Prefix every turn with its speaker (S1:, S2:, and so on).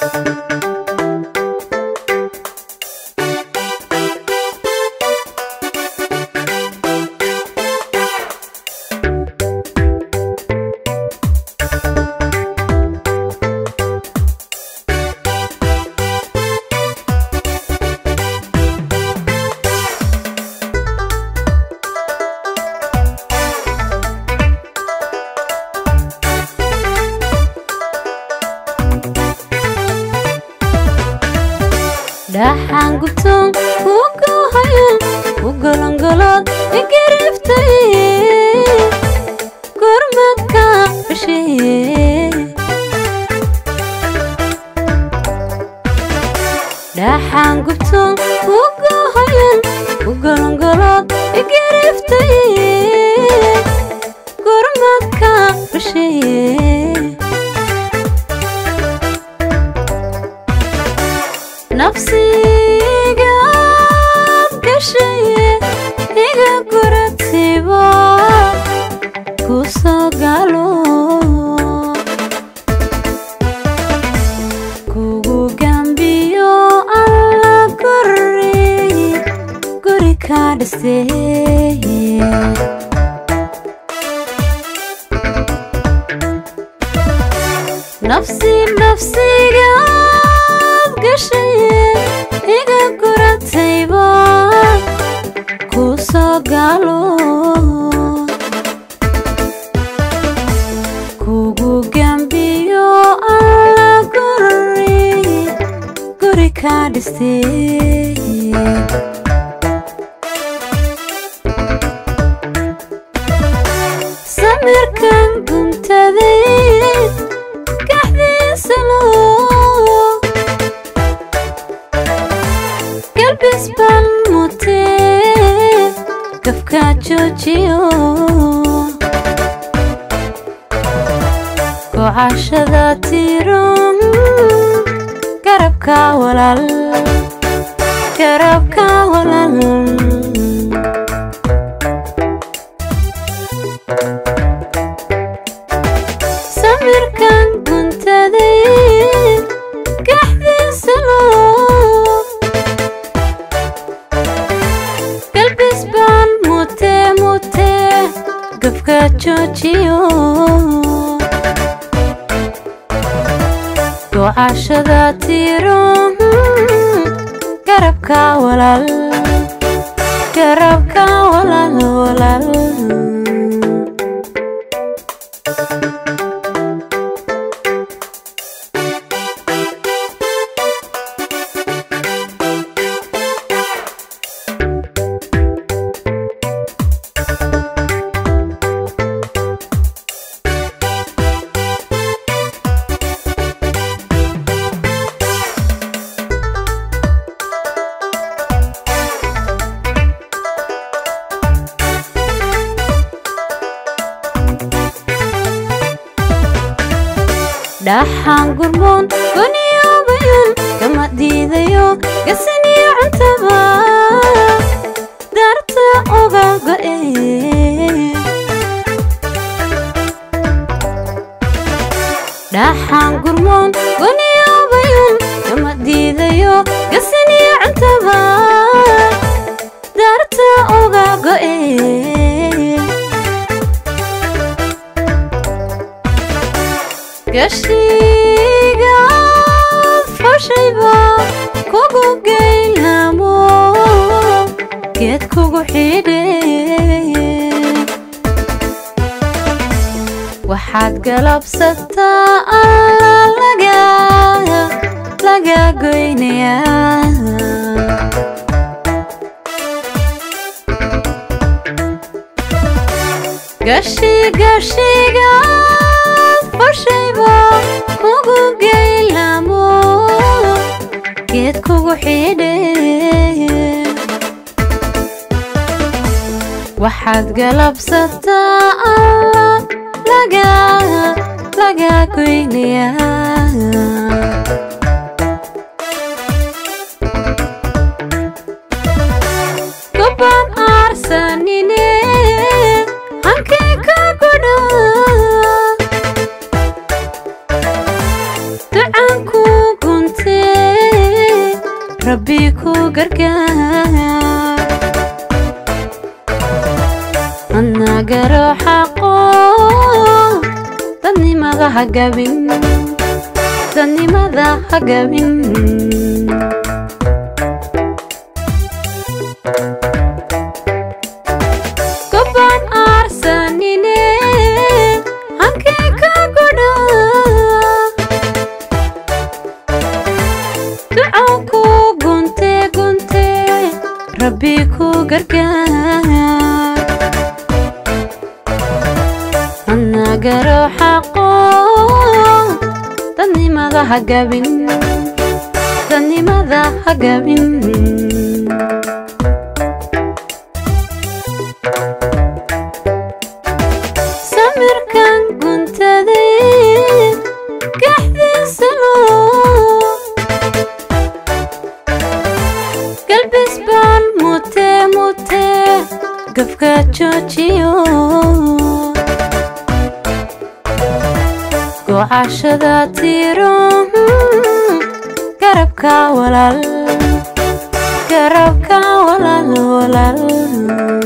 S1: dhaxan gubtoon ugu hayo ugu langolod igriftay gormadka bishay dhaxan gubtoon ugu hayo ugu langolod igriftay gormadka bishay nafsiga gashay iga guratiba kusagalo kugu gambiyo alla guri ka dhistay nafsiga gashay iga guratiba kusagalo kugu gambiyo alla guri ka dhistay samirkan guntaday kaxdiisalo bisban mute kafka jojiyo go'ashada tiron garabka walal samirkan guntaday kaxdiisalo gafka jojiyo go'ashada tiron garabka walal dhaxan gurmoon goniyo bayan kama diidayo gasaniyo cuntaba darta oga go'ay dhaxan gurmoon goniyo bayan kama diidayo gasaniyo cuntaba darta oga go'ay gashiga fashayba kugu geylamo geed kugu xidhay waxaad galabsataa alla laga goynayaa gashiga fashayba kugu geylamo geed kugu xidhay waxaad galabsataa alla laga goynayaa goban arsanine hankay ka godha ducanku gun gargaar anna garo xaqo dadnimada ha gabin dadnimada ha gabin goban arsanine halkee ka godha duco ku gunte rabbi ku gargaar anna garo xaqo dadnimada ha gabin dadnimada ha gabin samirkan guntaday gaxdiisa loo galbis baan mute gafka joojiyo go'ashada tiro garabka walaal